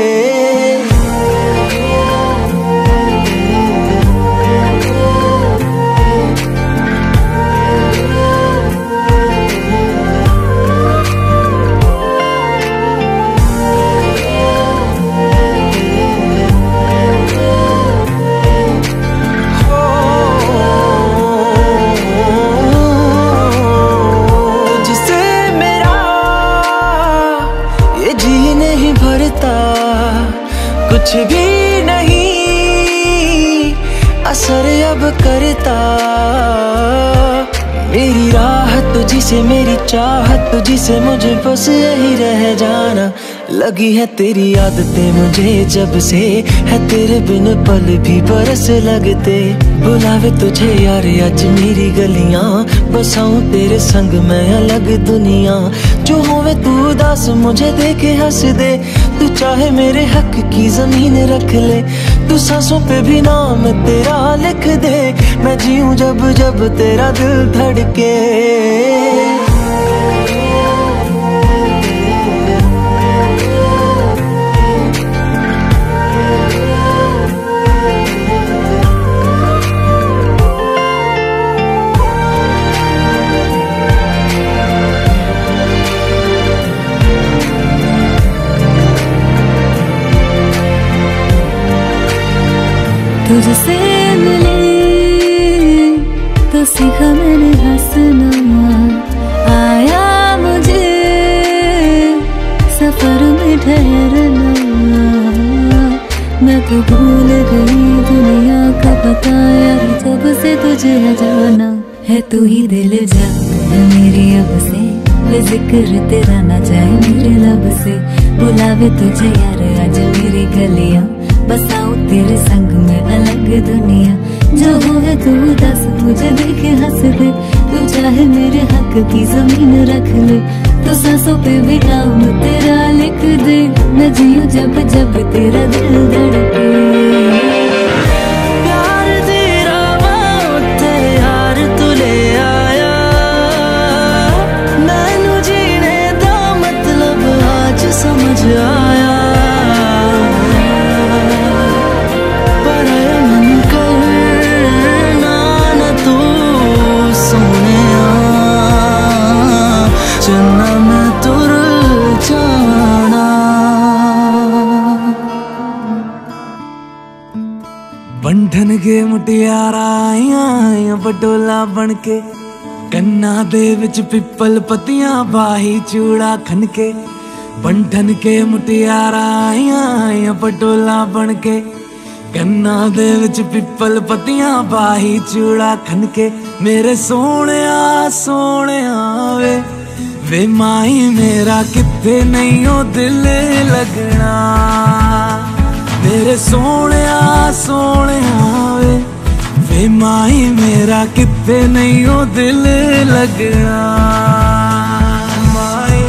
कुछ भी नहीं असर अब करता, मेरी राहत तुझी से मेरी चाहत तुझी से, मुझे बस यही रह जाना लगी है तेरी आदतें मुझे जब से, है तेरे बिन पल भी बरस लगते। बुलावे तुझे यार आज मेरी गलियां, बसाऊं तेरे संग मैं अलग दुनिया। जो होवे तू उदास मुझे देखे हंस दे, तू चाहे मेरे हक की जमीन रख ले। तू सांसों पे भी नाम तेरा लिख दे, मैं जीऊं जब जब तेरा दिल धड़के। तुझसे मिले तो सीखा मैंने हंसना, आया मुझे सफर में ठहरना। मैं तो भूल गई दुनिया का पता यार, जब से तुझे है जाना। है तू ही दिल जा है मेरी अब से, वे जिक्र तेरा ना जाए मेरे लब से। बुलावे तुझे यार आज मेरी गलियां, बसाऊं तेरे संग में अलग दुनिया। जो होवे तू दस मुझे देखे हंस दे, तू चाहे मेरे हक की जमीन रख ले। तो सांसों पे भी नाम तेरा लिख दे, मैं जीऊं जब जब तेरा दिल धड़के। प्यार तेरा मौत यार तू ले आया, मैनू जीने दा मतलब आज समझ आया। बंधन के मुटियारा आइया बटोला बन के, कन्ना दे विच पिपल पतियां बाही चूड़ा खन के। बंधन के मुटियारा आइया बटोला बन के, कन्ना दे विच पिपल पतियां बाही चूड़ा खन के। मेरे सोने सोने वे वे माई मेरा किथे नहीं ओ दिल लगना। मेरे सोने सोने वे वे माई मेरा किथे नहीं ओ दिल लगना। माई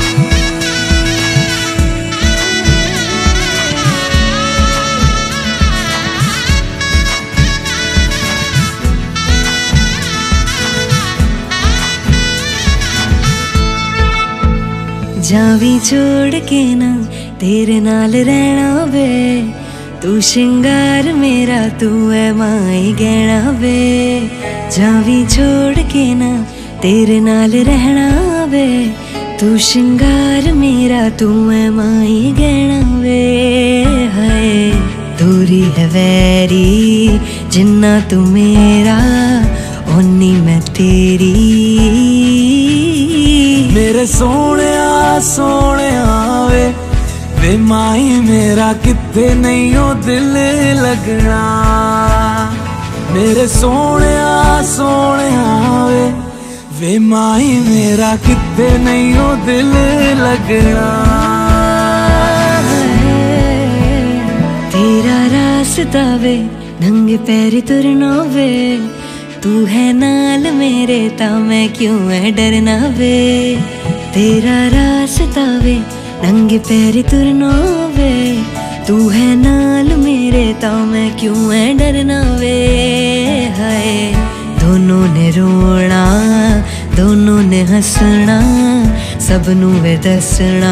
जावी छोड़ के ना तेरे नाल रहना वे, तू श्रृंगार मेरा तू है माई गहना वे। जावी छोड़ के ना तेरे नाल रहना वे, तू श्रृंगार मेरा तू है माई गहना वे। हाय दूरी है वैरी जिन्ना तू मेरा, ओनी मैं तेरी। मेरे सोने सोने वे वे माई मेरा किथे नहीं ओ दिल लगना। मेरे सोने सोने वे वे माई मेरा किथे नहीं ओ दिल लगना। तेरा रास्ता वे नंगे पैरी तुरना वे, तू है नाल मेरे ता मैं क्यों है डरना वे। तेरा रास्ता वे नंगे पैरी तुरना वे, तू है नाल मेरे ता मैं क्यों है डरना वे। हाय दोनों ने रोना दोनों ने हंसना, सबनू वे दसना।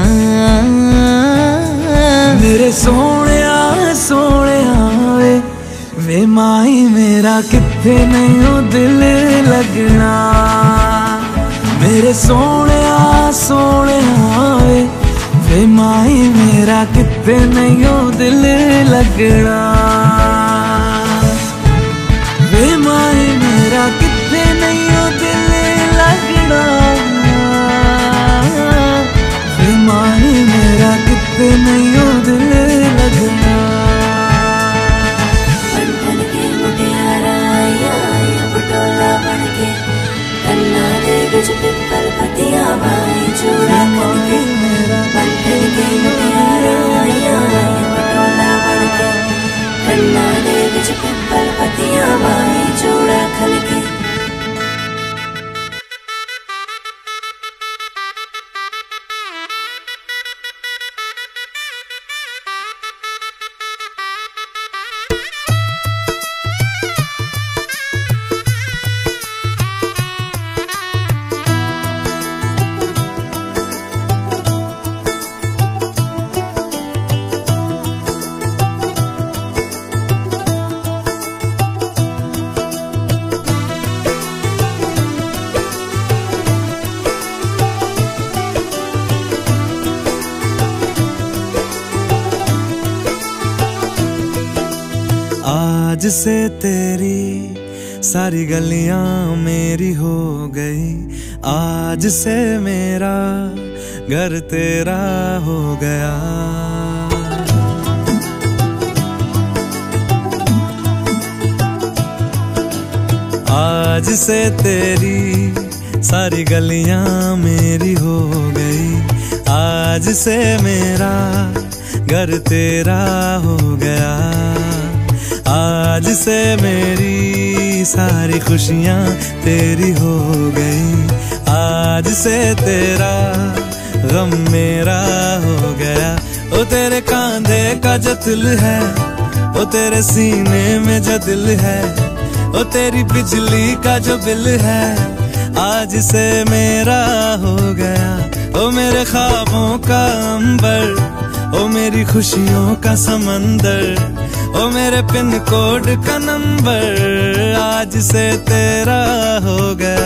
मेरे सोने सोने वे वे माई मेरा किथे नहीं ओ दिल लगना। मेरे सोने सोने वे वे माई मेरा किथे नहीं ओ दिल लगना। वे माई मेरा किथे नहीं ओ दिल लगना। वे माई मेरा किथे नहीं ओ दिल लगना। बंधन के मुटियारा आया बटोला बन के, कन्ना दे विच पिपल पतियां बाई चूड़ा खन के। बंधन के आज से तेरी सारी गलियां मेरी हो गई, आज से मेरा घर तेरा हो गया। आज से तेरी सारी गलियां मेरी हो गई, आज से मेरा घर तेरा हो गया। आज से मेरी सारी खुशियां तेरी हो गई, आज से तेरा गम मेरा हो गया। ओ तेरे कांधे का जो दिल है, ओ तेरे सीने में जो दिल है, ओ तेरी बिजली का जो बिल है, आज से मेरा हो गया। ओ मेरे ख्वाबों का अंबर, ओ मेरी खुशियों का समंदर, ओ मेरे पिन कोड का नंबर, आज से तेरा हो गया।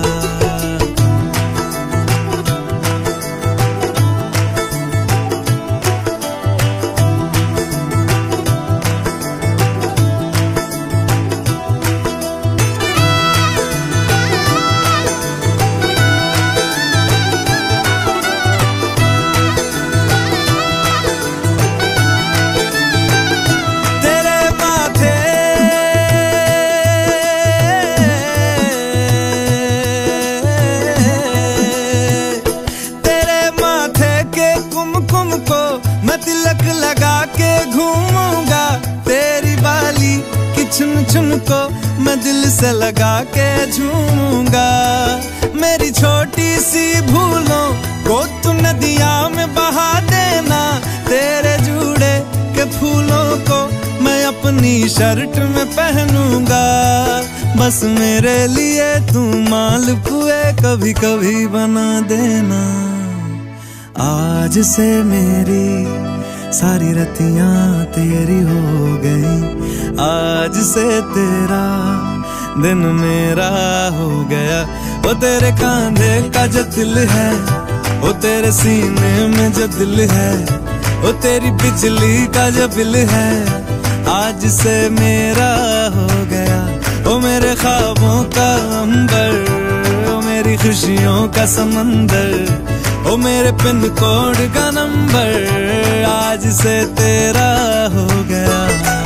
चुन चुन को मैं दिल से लगा के झूमूंगा। मेरी छोटी सी भूलों को तू नदिया में बहा देना, तेरे जुड़े के फूलों को मैं अपनी शर्ट में पहनूंगा। बस मेरे लिए तू मालपुए कभी कभी बना देना। आज से मेरी सारी रतियां तेरी हो गई, आज से तेरा दिन मेरा हो गया। वो तेरे कांधे का जो दिल है, वो तेरे सीने में जो दिल है, वो तेरी बिजली का जो बिल है, आज से मेरा हो गया। वो मेरे ख्वाबों का अंबर, वो मेरी खुशियों का समंदर, ओ मेरे पिन कोड का नंबर, आज से तेरा हो गया।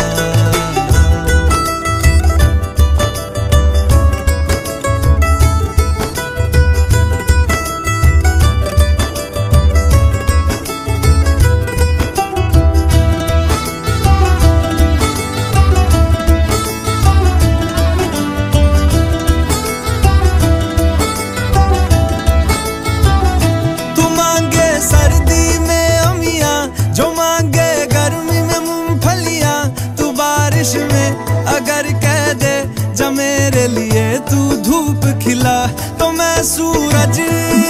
अगर कह दे जब मेरे लिए तू धूप खिला, तो मैं सूरज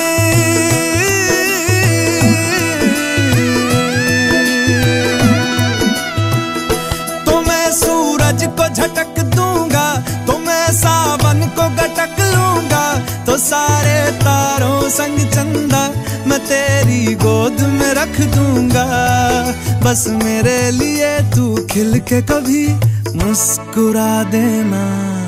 तो मैं सूरज को झटक दूंगा, तो मैं सावन को गटक लूंगा। तो सारे तारों संग चंदा मैं तेरी गोद में रख दूंगा। बस मेरे लिए तू खिल के कभी मुस्कुरा देना।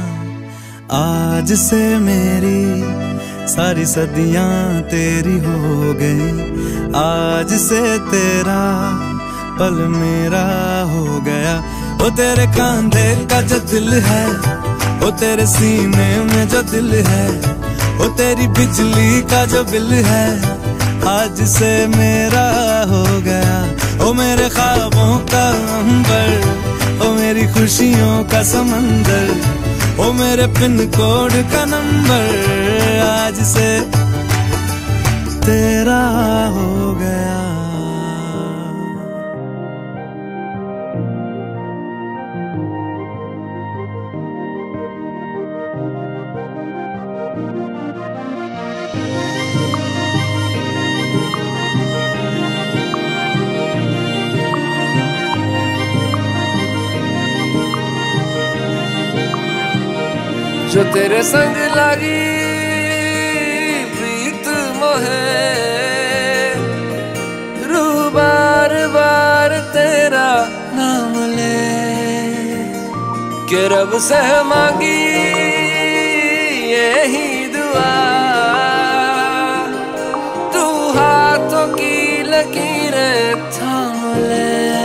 आज से मेरी सारी सदियां तेरी हो गई, आज से तेरा पल मेरा हो गया। वो तेरे कांधे का जो दिल है, वो तेरे सीने में जो दिल है, वो तेरी बिजली का जो बिल है, आज से मेरा हो गया। ओ मेरे ख्वाबों का अंबर, ओ मेरी खुशियों का समंदर, ओ मेरे पिन कोड का नंबर, आज से तेरा हो गया। जो तेरे संग लगी प्रीत मोहे, रू बार बार तेरा नाम ले। कि रब से मांगी यही दुआ, तू हाथों की लकीरें थाम ले।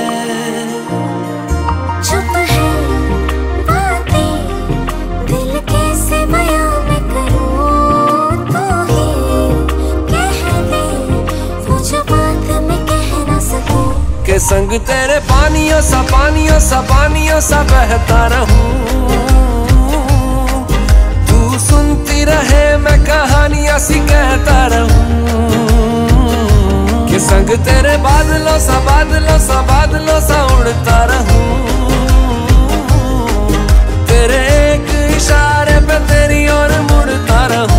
चुप है बातें, दिल कैसे बयां मैं करूं, तू ही कह दे वो जो बात मैं कह ना सकूं। के संग तेरे पानियों सा पानियों सा पानियों सा बहता रहूं, तू सुनती रहे मैं कहानियां सी कहता रहूं। के संग तेरे बादलों सा बादलों सा बादलों सा उड़ता रहूं, तेरे एक इशारे पे तेरी ओर मुड़ता रहूं।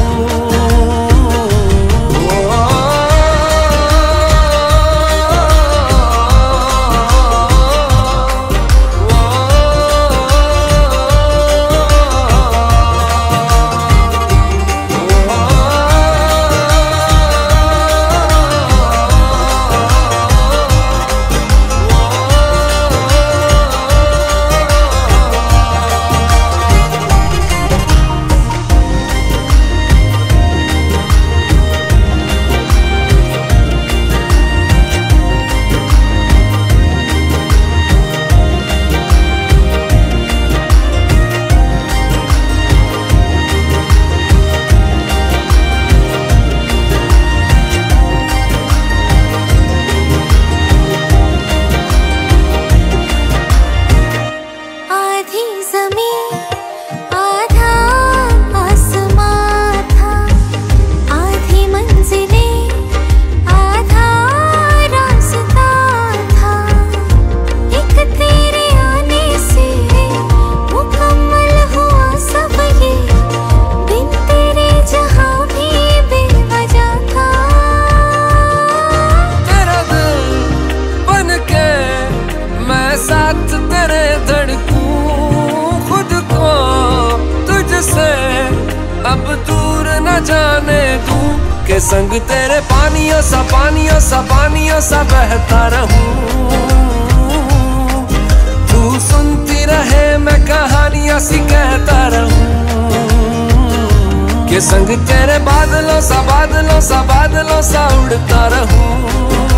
जाने तू के संग तेरे पानियों सा पानियों सा पानियों सा बहता रहूं, तू सुनती रहे मैं कहानियां सी कहता रहूं। के संग तेरे बादलों सा बादलों सा बादलों सा उड़ता रहूं,